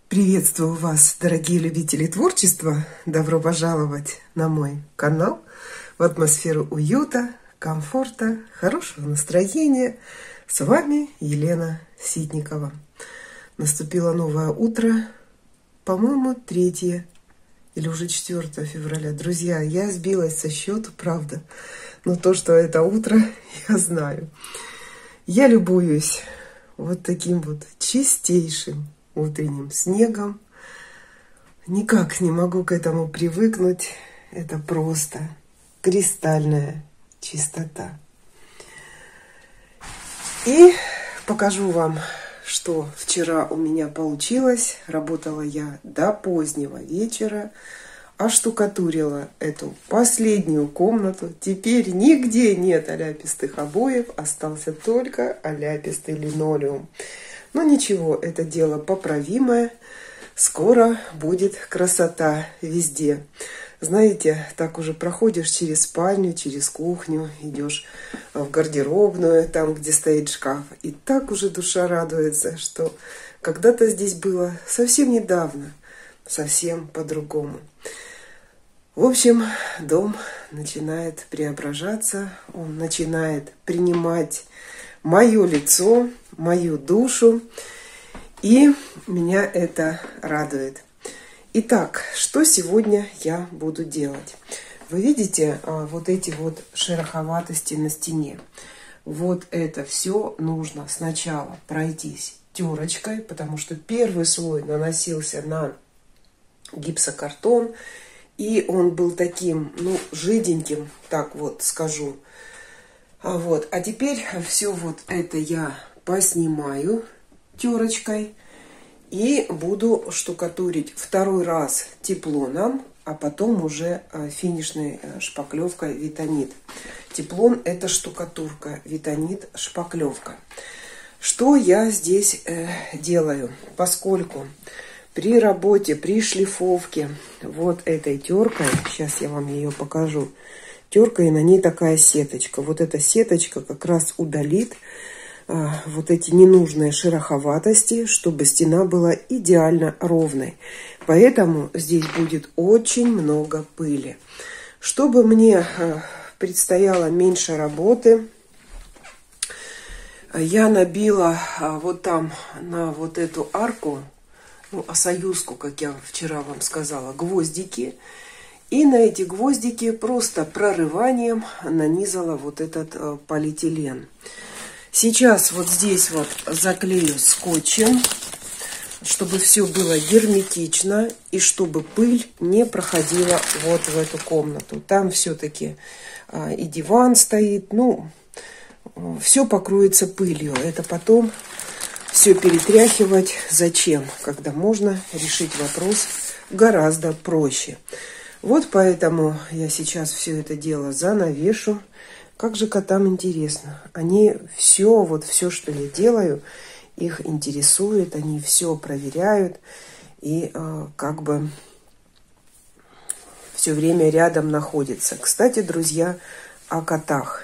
Приветствую вас, дорогие любители творчества! Добро пожаловать на мой канал в атмосферу уюта, комфорта, хорошего настроения. С вами Елена Ситникова. Наступило новое утро, по-моему, 3 или уже 4 февраля. Друзья, я сбилась со счета, правда. Но то, что это утро, я знаю. Я любуюсь вот таким вот чистейшим утренним снегом. Никак не могу к этому привыкнуть. Это просто кристальная чистота. И покажу вам, что вчера у меня получилось. Работала я до позднего вечера, оштукатурила эту последнюю комнату. Теперь нигде нет оляпистых обоев, остался только оляпистый линолеум. Но ничего, это дело поправимое. Скоро будет красота везде. Знаете, так уже проходишь через спальню, через кухню, идешь в гардеробную, там, где стоит шкаф. И так уже душа радуется, что когда-то здесь было совсем недавно, совсем по-другому. В общем, дом начинает преображаться, он начинает принимать мое лицо, мою душу, и меня это радует. Итак, что сегодня я буду делать? Вы видите вот эти вот шероховатости на стене? Вот это все нужно сначала пройтись терочкой, потому что первый слой наносился на гипсокартон, и он был таким, жиденьким, так вот скажу. А теперь все вот это я поснимаю терочкой и буду штукатурить второй раз теплоном, а потом уже финишной шпаклевкой витонит. Теплон — это штукатурка, витонит — шпаклевка. Что я здесь делаю? Поскольку при работе, при шлифовке вот этой теркой, сейчас я вам ее покажу, терка, и на ней такая сеточка. Вот эта сеточка как раз удалит вот эти ненужные шероховатости, чтобы стена была идеально ровной. Поэтому здесь будет очень много пыли. Чтобы мне предстояло меньше работы, я набила вот там на вот эту арку, союзку, как я вчера вам сказала, гвоздики. И на эти гвоздики просто прорыванием нанизала вот этот полиэтилен. Сейчас вот здесь вот заклею скотчем, чтобы все было герметично и чтобы пыль не проходила вот в эту комнату. Там все-таки и диван стоит, все покроется пылью. Это потом все перетряхивать зачем, когда можно решить вопрос гораздо проще. Вот поэтому я сейчас все это дело занавешу. Как же котам интересно. Они все, что я делаю, их интересует, они все проверяют и как бы все время рядом находятся. Кстати, друзья, о котах.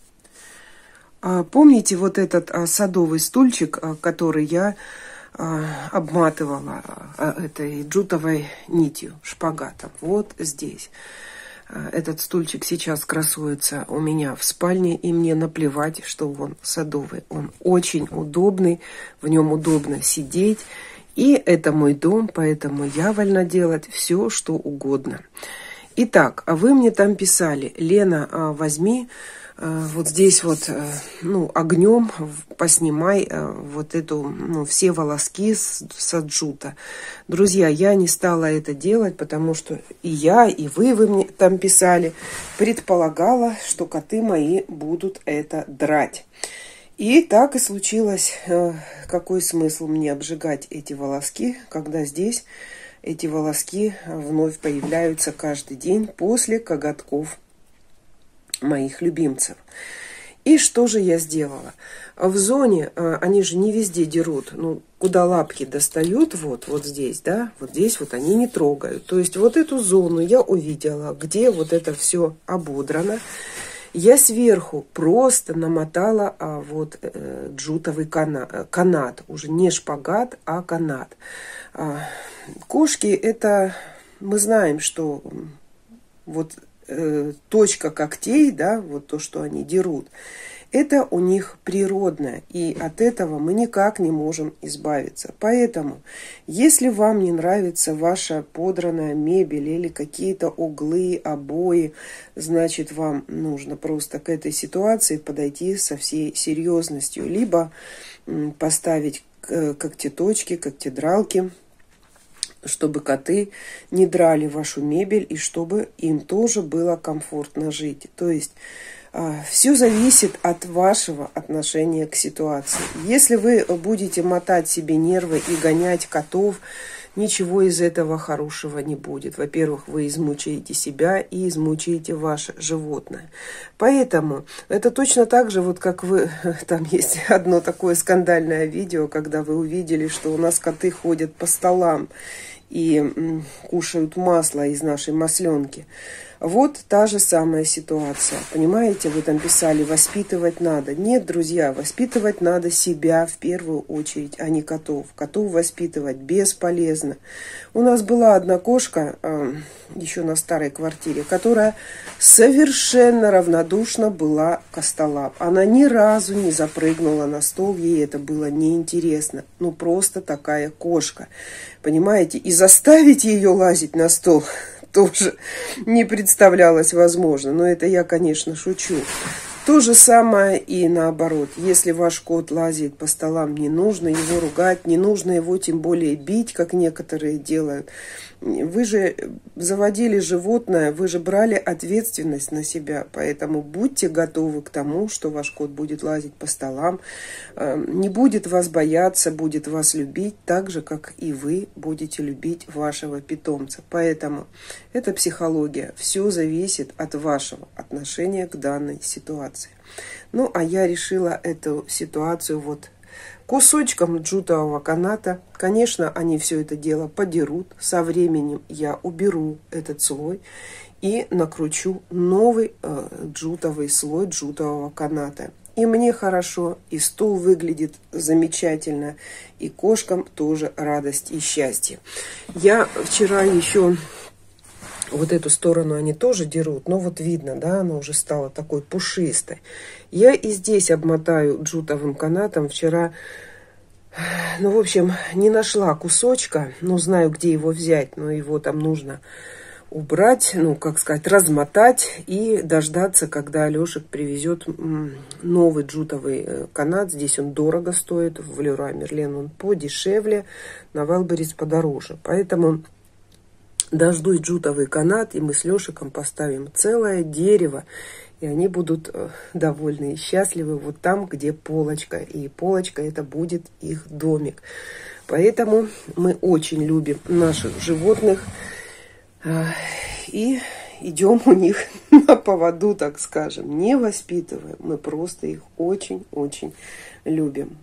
Помните вот этот садовый стульчик, который я обматывала этой джутовой нитью, шпагатом? Вот здесь. Этот стульчик сейчас красуется у меня в спальне, и мне наплевать, что он садовый. Он очень удобный, в нем удобно сидеть. И это мой дом, поэтому я вольна делать все, что угодно. Итак, вы мне там писали: Лена, возьми вот здесь вот, огнем поснимай вот эту, все волоски с джута. Друзья, я не стала это делать, потому что и я, и вы мне там писали, предполагала, что коты мои будут это драть. И так и случилось. Какой смысл мне обжигать эти волоски, когда здесь эти волоски вновь появляются каждый день после коготков моих любимцев. И что же я сделала? В зоне, они же не везде дерут, куда лапки достают, вот здесь, да, вот здесь вот они не трогают. То есть вот эту зону я увидела, где вот это все ободрано. Я сверху просто намотала вот джутовый канат. Уже не шпагат, а канат. Кошки это... Мы знаем, что вот точка когтей, да, вот то, что они дерут, это у них природное, и от этого мы никак не можем избавиться. Поэтому, если вам не нравится ваша подранная мебель или какие-то углы, обои, значит, вам нужно просто к этой ситуации подойти со всей серьезностью. Либо поставить когтеточки, когтедралки, чтобы коты не драли вашу мебель и чтобы им тоже было комфортно жить. То есть все зависит от вашего отношения к ситуации. Если вы будете мотать себе нервы и гонять котов, ничего из этого хорошего не будет. Во-первых, вы измучаете себя и измучаете ваше животное. Поэтому это точно так же, вот как вы... Там есть одно такое скандальное видео, когда вы увидели, что у нас коты ходят по столам и кушают масло из нашей масленки. Вот та же самая ситуация. Понимаете, вы там писали, воспитывать надо. Нет, друзья, воспитывать надо себя в первую очередь, а не котов. Котов воспитывать бесполезно. У нас была одна кошка, еще на старой квартире, которая совершенно равнодушна была к столам. Она ни разу не запрыгнула на стол, ей это было неинтересно. Ну, просто такая кошка. Понимаете, и заставить ее лазить на стол тоже не представлялось возможно. Но это я, конечно, шучу. То же самое и наоборот. Если ваш кот лазит по столам, не нужно его ругать, не нужно его тем более бить, как некоторые делают. Вы же заводили животное, вы же брали ответственность на себя. Поэтому будьте готовы к тому, что ваш кот будет лазить по столам, не будет вас бояться, будет вас любить так же, как и вы будете любить вашего питомца. Поэтому это психология. Все зависит от вашего отношения к данной ситуации. Ну, а я решила эту ситуацию вот кусочком джутового каната. Конечно, они все это дело подерут. Со временем я уберу этот слой и накручу новый джутовый слой джутового каната. И мне хорошо, и стол выглядит замечательно, и кошкам тоже радость и счастье. Я вчера еще... Вот эту сторону они тоже дерут, но вот видно, да, она уже стала такой пушистой. Я и здесь обмотаю джутовым канатом. Вчера, ну, в общем, не нашла кусочка, но знаю, где его взять, но его там нужно убрать, ну, как сказать, размотать и дождаться, когда Алешек привезет новый джутовый канат. Здесь он дорого стоит, в Леруа Мерлен он подешевле, на Вайлдберрис подороже. Поэтому... дождусь джутовый канат, и мы с Лешиком поставим целое дерево, и они будут довольны и счастливы вот там, где полочка. И полочка это будет их домик. Поэтому мы очень любим наших животных и идем у них на поводу, так скажем. Не воспитываем, мы просто их очень-очень любим.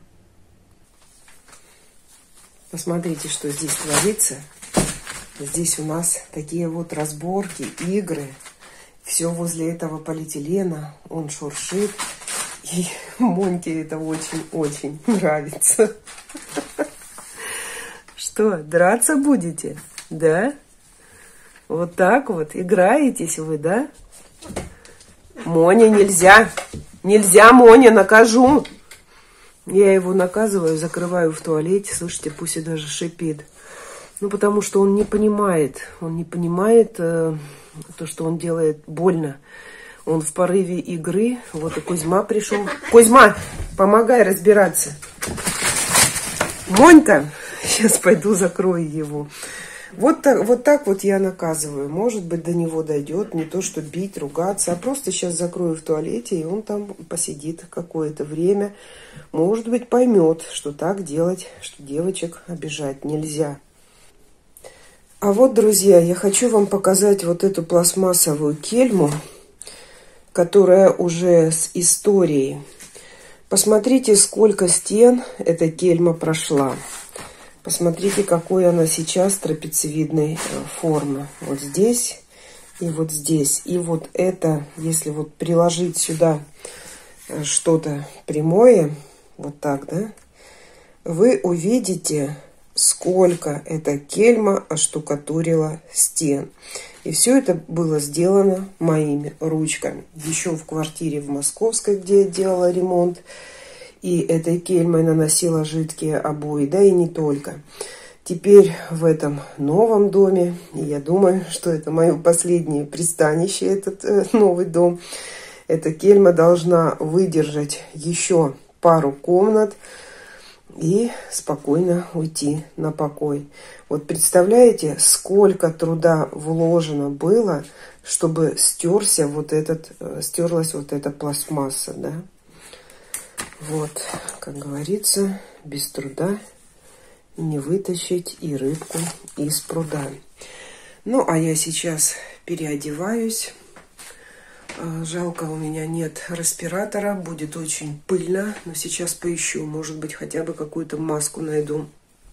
Посмотрите, что здесь творится. Здесь у нас такие вот разборки, игры. Все возле этого полиэтилена. Он шуршит. И Моньке это очень-очень нравится. Что, драться будете? Да? Вот так вот играетесь вы, да? Моня, нельзя. Нельзя, Моня, накажу. Я его наказываю, закрываю в туалете. Слышите, пусть и даже шипит. Ну, потому что он не понимает то, что он делает больно. Он в порыве игры, вот и Кузьма пришел. Кузьма, помогай разбираться. Монька, сейчас пойду закрою его. Вот так вот я наказываю. Может быть, до него дойдет, не то, что бить, ругаться, а просто сейчас закрою в туалете, и он там посидит какое-то время. Может быть, поймет, что так делать, что девочек обижать нельзя. А вот, друзья, я хочу вам показать вот эту пластмассовую кельму, которая уже с историей. Посмотрите, сколько стен эта кельма прошла. Посмотрите, какой она сейчас трапециевидной формы. Вот здесь и вот здесь. И вот это, если вот приложить сюда что-то прямое, вот так, да, вы увидите, сколько эта кельма оштукатурила стен. И все это было сделано моими ручками. Еще в квартире в Московской, где я делала ремонт, и этой кельмой наносила жидкие обои, да и не только. Теперь в этом новом доме, и я думаю, что это мое последнее пристанище, этот новый дом, эта кельма должна выдержать еще пару комнат и спокойно уйти на покой. Вот представляете, сколько труда вложено было, чтобы стерлась вот эта пластмасса, да? Вот, как говорится, без труда не вытащить и рыбку из пруда. Ну, а я сейчас переодеваюсь. Жалко, у меня нет респиратора, будет очень пыльно, но сейчас поищу, может быть, хотя бы какую-то маску найду.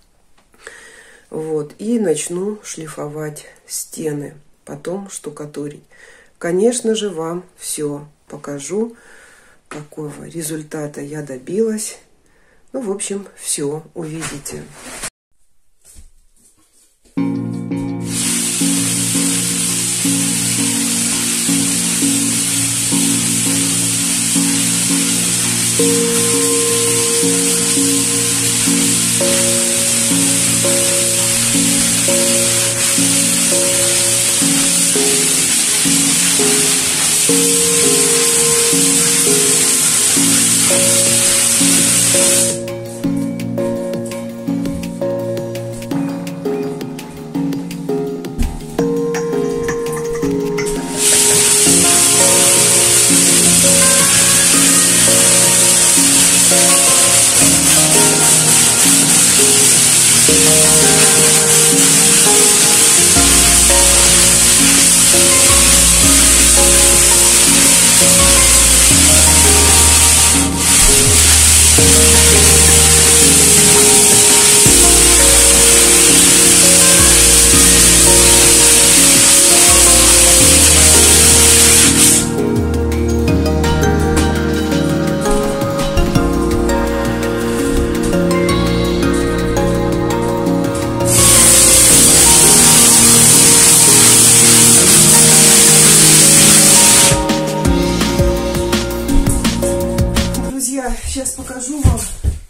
Вот, и начну шлифовать стены, потом штукатурить. Конечно же, вам все покажу, какого результата я добилась. Ну, в общем, все увидите. Сейчас покажу вам.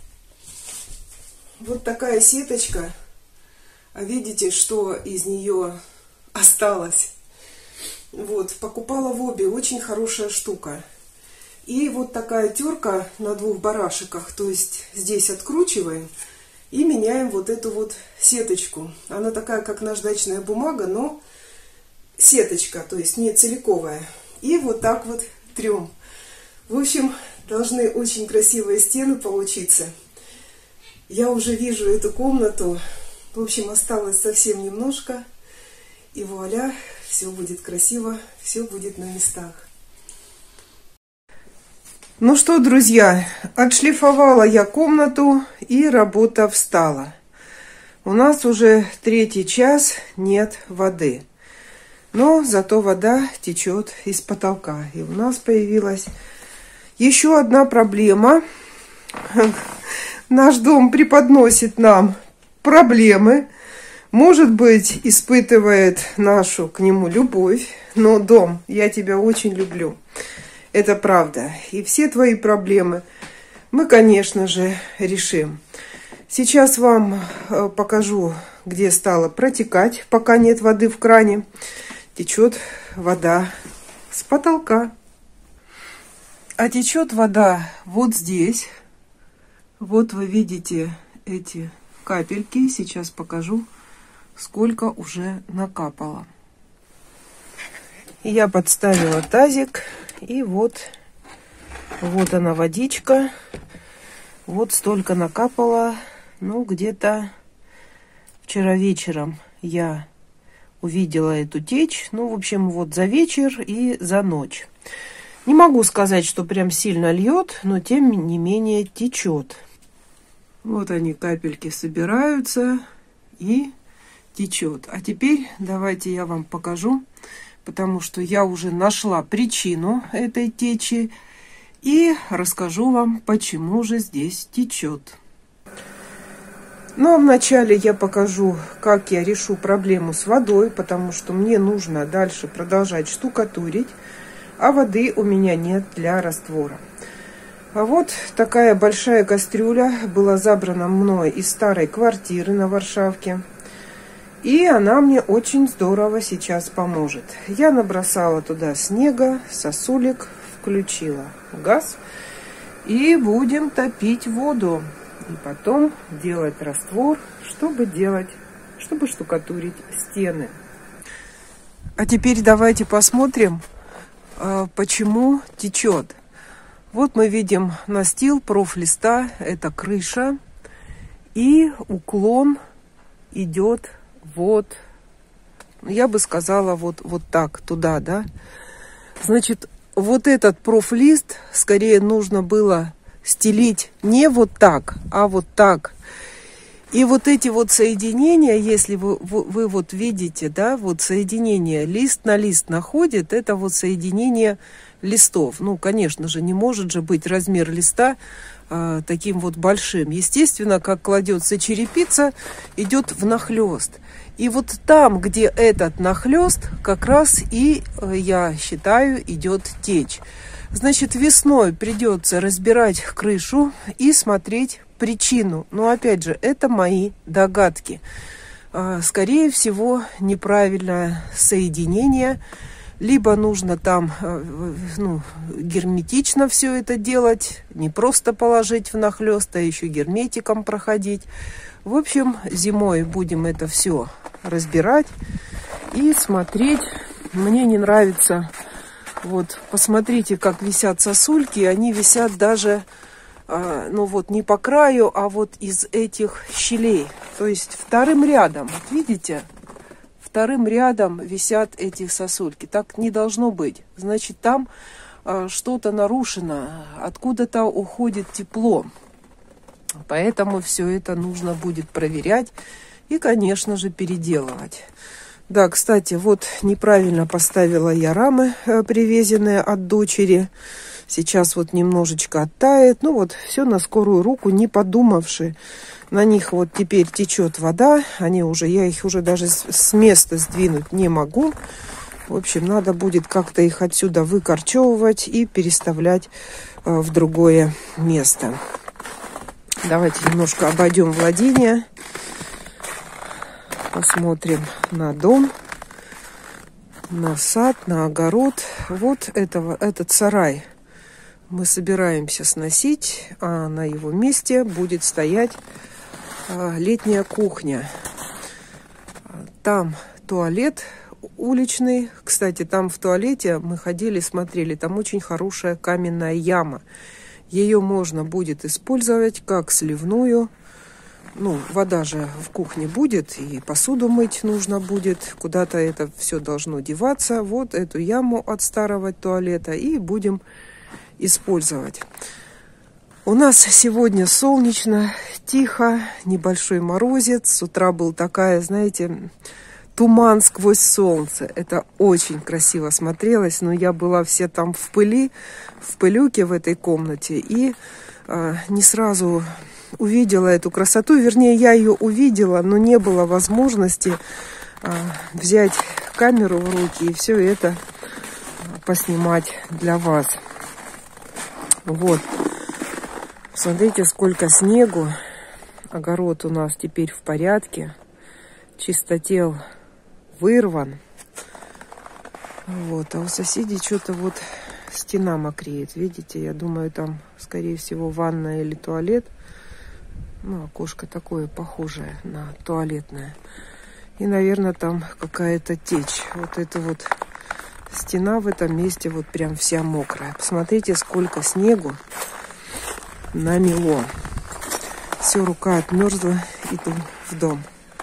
Вот такая сеточка. А видите, что из нее осталось? Вот, покупала в Обе. Очень хорошая штука. И вот такая терка на двух барашках. То есть здесь откручиваем и меняем вот эту вот сеточку. Она такая, как наждачная бумага, но сеточка, то есть не целиковая. И вот так вот трем. В общем, должны очень красивые стены получиться. Я уже вижу эту комнату. В общем, осталось совсем немножко. И вуаля, все будет красиво, все будет на местах. Ну что, друзья, отшлифовала я комнату, и работа встала. У нас уже 3-й час, нет воды. Но зато вода течет из потолка. И у нас появилась еще одна проблема. Наш дом преподносит нам проблемы. Может быть, испытывает нашу к нему любовь. Но, дом, я тебя очень люблю. Это правда. И все твои проблемы мы, конечно же, решим. Сейчас вам покажу, где стало протекать, пока нет воды в кране. Течет вода с потолка. А течет вода вот здесь. Вот вы видите эти капельки. Сейчас покажу, сколько уже накапало. Я подставила тазик. И вот она водичка. Вот столько накапало. Ну, где-то вчера вечером я увидела эту течь. Ну, в общем, вот за вечер и за ночь. Не могу сказать, что прям сильно льет, но тем не менее течет. Вот они, капельки, собираются и течет. А теперь давайте я вам покажу, потому что я уже нашла причину этой течи и расскажу вам, почему же здесь течет. Ну а вначале я покажу, как я решу проблему с водой, потому что мне нужно дальше продолжать штукатурить, а воды у меня нет для раствора. А вот такая большая кастрюля была забрана мной из старой квартиры на Варшавке. И она мне очень здорово сейчас поможет. Я набросала туда снега, сосулек, включила газ. И будем топить воду. И потом делать раствор, чтобы штукатурить стены. А теперь давайте посмотрим, почему течет. Вот мы видим настил профлиста, это крыша. И уклон идет вот, я бы сказала, вот так, туда, да. Значит, вот этот профлист скорее нужно было стелить не вот так, а вот так. И вот эти вот соединения, если вы вот видите, да, вот соединение лист на лист находит, это вот соединение листов. Ну, конечно же, не может же быть размер листа таким вот большим. Естественно, как кладется черепица, идет внахлёст. И вот там, где этот нахлёст, как раз и, я считаю, идет течь. Значит, весной придется разбирать крышу и смотреть причину. Но, опять же, это мои догадки. Скорее всего, неправильное соединение. Либо нужно там герметично все это делать, не просто положить внахлёст, а еще герметиком проходить. В общем, зимой будем это все разбирать и смотреть. Мне не нравится. Вот, посмотрите, как висят сосульки. Они висят даже, не по краю, а вот из этих щелей. То есть вторым рядом. Вот видите? Вторым рядом висят эти сосульки. Так не должно быть. Значит, там что-то нарушено. Откуда-то уходит тепло. Поэтому все это нужно будет проверять и, конечно же, переделывать. Да, кстати, вот неправильно поставила я рамы, привезенные от дочери. Сейчас вот немножечко оттает. Ну вот, все на скорую руку, не подумавши. На них вот теперь течет вода. Я их уже даже с места сдвинуть не могу. В общем, надо будет как-то их отсюда выкорчевывать и переставлять в другое место. Давайте немножко обойдем владение. Посмотрим на дом, на сад, на огород. Вот этот сарай мы собираемся сносить, а на его месте будет стоять летняя кухня. Там туалет уличный. Кстати, там в туалете мы ходили, смотрели, там очень хорошая каменная яма. Ее можно будет использовать как сливную. Ну, вода же в кухне будет, и посуду мыть нужно будет. Куда-то это все должно деваться. Вот эту яму от старого туалета и будем использовать. У нас сегодня солнечно, тихо, небольшой морозец. С утра был такая, знаете, туман сквозь солнце. Это очень красиво смотрелось, но я была вся там в пыли, в пылюке в этой комнате, и не сразу увидела эту красоту. Вернее, я ее увидела, но не было возможности взять камеру в руки и все это поснимать для вас. Вот. Смотрите, сколько снегу. Огород у нас теперь в порядке. Чистотел вырван. Вот. А у соседей что-то вот стена мокреет. Видите, я думаю, там, скорее всего, ванная или туалет. Ну, окошко такое похожее на туалетное. И, наверное, там какая-то течь. Вот эта вот стена в этом месте вот прям вся мокрая. Посмотрите, сколько снегу намело. Все, рука отмерзла, иду в дом.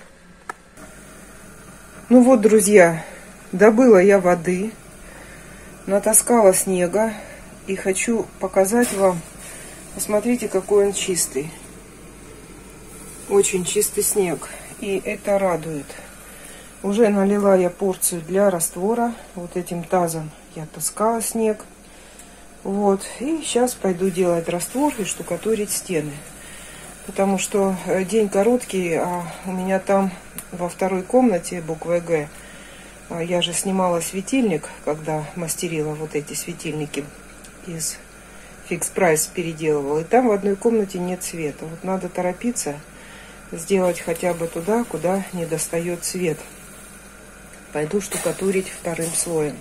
Ну вот, друзья, добыла я воды, натаскала снега и хочу показать вам. Посмотрите, какой он чистый. Очень чистый снег. И это радует. Уже налила я порцию для раствора. Вот этим тазом я таскала снег. Вот. И сейчас пойду делать раствор и штукатурить стены. Потому что день короткий, а у меня там во второй комнате, буквой Г, я же снимала светильник, когда мастерила вот эти светильники из Fix Price, переделывала. И там в одной комнате нет света. Вот надо торопиться сделать хотя бы туда, куда не достает свет. Пойду штукатурить вторым слоем.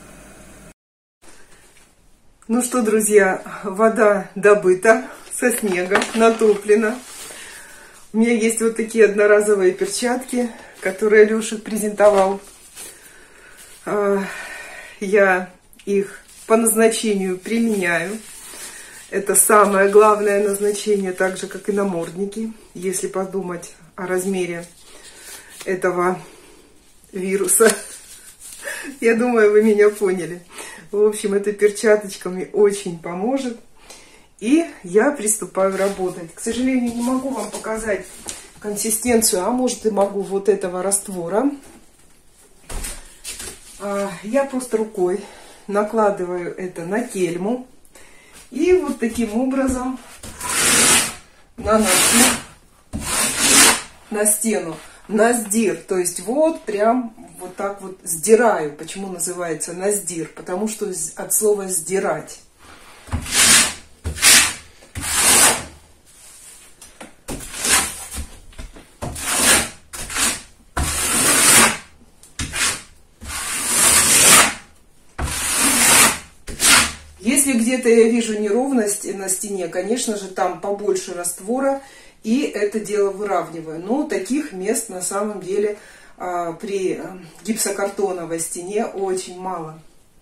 Ну что, друзья, вода добыта со снега, натоплена. У меня есть вот такие одноразовые перчатки, которые Лешик презентовал. Я их по назначению применяю. Это самое главное назначение, так же, как и намордники. Если подумать о размере этого вируса. Я думаю, вы меня поняли. В общем, эта перчаточка мне очень поможет. И я приступаю работать. К сожалению, не могу вам показать консистенцию, а может и могу, вот этого раствора. Я просто рукой накладываю это на кельму. И вот таким образом наношу на стену. Наздир, то есть вот прям вот так вот сдираю. Почему называется наздир? Потому что от слова сдирать. Если где-то я вижу неровность на стене, конечно же, там побольше раствора, и это дело выравниваю. Но таких мест на самом деле при гипсокартоновой стене очень мало.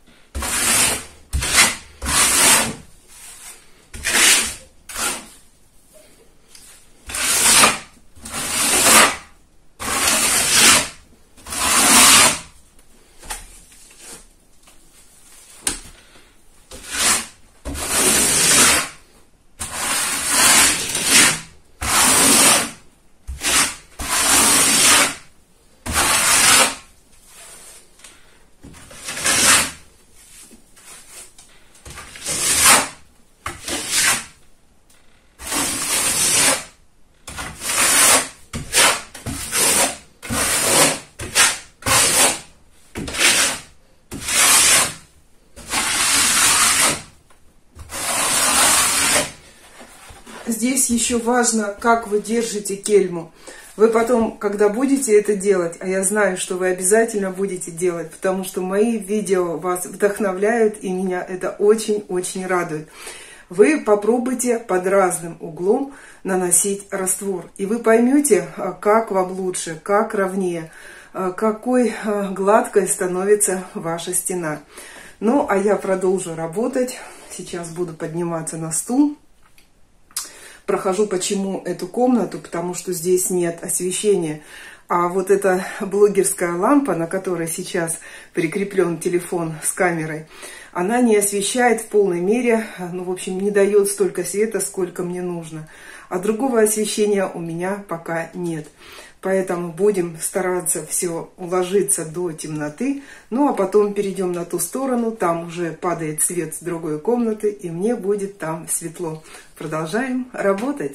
Здесь еще важно, как вы держите кельму. Вы потом, когда будете это делать, а я знаю, что вы обязательно будете делать, потому что мои видео вас вдохновляют, и меня это очень-очень радует. Вы попробуйте под разным углом наносить раствор, и вы поймете, как вам лучше, как ровнее, какой гладкой становится ваша стена. Ну, а я продолжу работать. Сейчас буду подниматься на стул. Прохожу почему эту комнату, потому что здесь нет освещения. А вот эта блогерская лампа, на которой сейчас прикреплен телефон с камерой, она не освещает в полной мере, ну, в общем, не дает столько света, сколько мне нужно. А другого освещения у меня пока нет. Поэтому будем стараться все уложиться до темноты. Ну, а потом перейдем на ту сторону. Там уже падает свет с другой комнаты, и мне будет там светло. Продолжаем работать.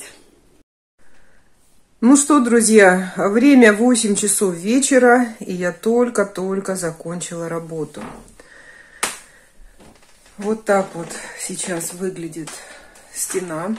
Ну что, друзья, время 8 часов вечера, и я только-только закончила работу. Вот так вот сейчас выглядит стена.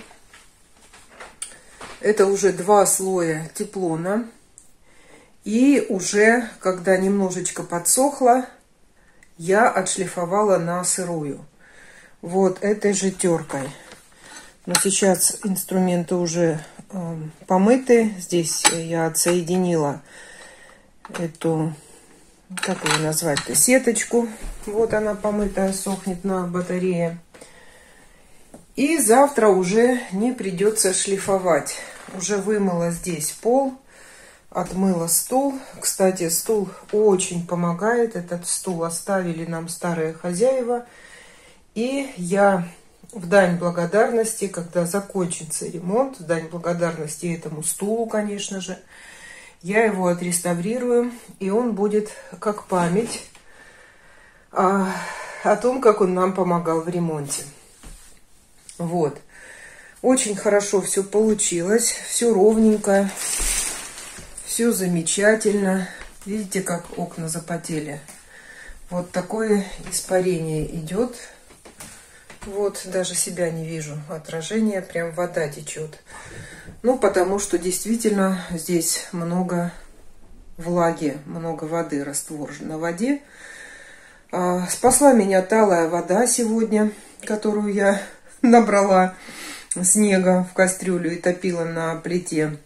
Это уже 2 слоя теплона. И уже, когда немножечко подсохло, я отшлифовала на сырую. Вот этой же теркой. Но сейчас инструменты уже помыты. Здесь я отсоединила эту, как ее назвать-то, сеточку. Вот она помытая, сохнет на батарее. И завтра уже не придется шлифовать. Уже вымыла здесь пол, отмыла стул. Кстати, стул очень помогает. Этот стул оставили нам старые хозяева. И я в дань благодарности, когда закончится ремонт, в дань благодарности этому стулу, конечно же, Я его отреставрирую, и он будет как память о том, как он нам помогал в ремонте. Вот. Очень хорошо все получилось, все ровненько, все замечательно. Видите, как окна запотели? Вот такое испарение идет. Вот, даже себя не вижу. Отражение, прям вода течет. Ну, потому что действительно здесь много влаги, много воды, раствор на воде. Спасла меня талая вода сегодня, которую я набрала снега в кастрюлю и топила на плите.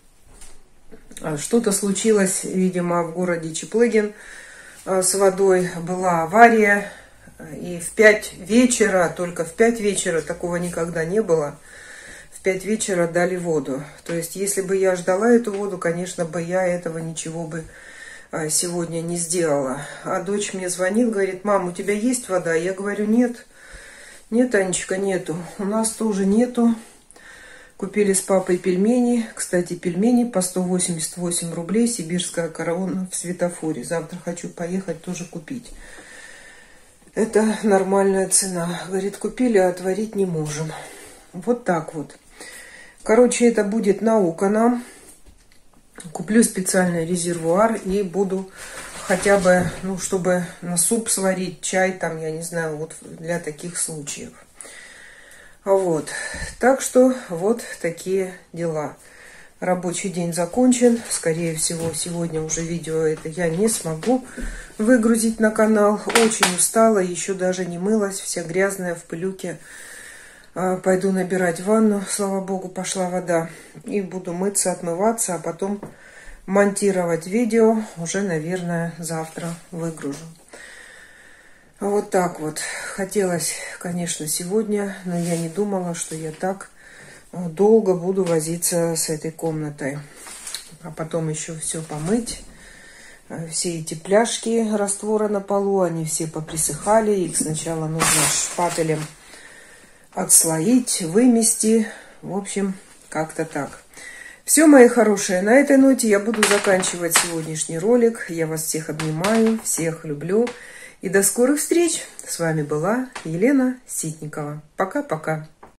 Что-то случилось, видимо, в городе Чеплыгин с водой. Была авария. И в 5 вечера, только в 5 вечера, такого никогда не было, в 5 вечера дали воду. То есть, если бы я ждала эту воду, конечно бы я этого ничего бы сегодня не сделала. А дочь мне звонит, говорит: мам, у тебя есть вода? Я говорю: нет. Нет, Анечка, нету. У нас тоже нету. Купили с папой пельмени. Кстати, пельмени по 188 рублей. Сибирская корона в светофоре. Завтра хочу поехать тоже купить. Это нормальная цена. Говорит, купили, а отварить не можем. Вот так вот. Короче, это будет наука нам. Куплю специальный резервуар и буду хотя бы, ну, чтобы на суп сварить, чай там, я не знаю, вот для таких случаев. Вот. Так что вот такие дела. Рабочий день закончен. Скорее всего, сегодня уже видео это я не смогу выгрузить на канал. Очень устала, еще даже не мылась, вся грязная, в пылюке. Пойду набирать ванну, слава богу, пошла вода. И буду мыться, отмываться, а потом монтировать видео. Уже, наверное, завтра выгружу. Вот так вот. Хотелось, конечно, сегодня, но я не думала, что я так долго буду возиться с этой комнатой. А потом еще все помыть. Все эти пляшки раствора на полу, они все поприсыхали. Их сначала нужно шпателем отслоить, вымести. В общем, как-то так. Все, мои хорошие, на этой ноте я буду заканчивать сегодняшний ролик. Я вас всех обнимаю, всех люблю. И до скорых встреч. С вами была Елена Ситникова. Пока-пока.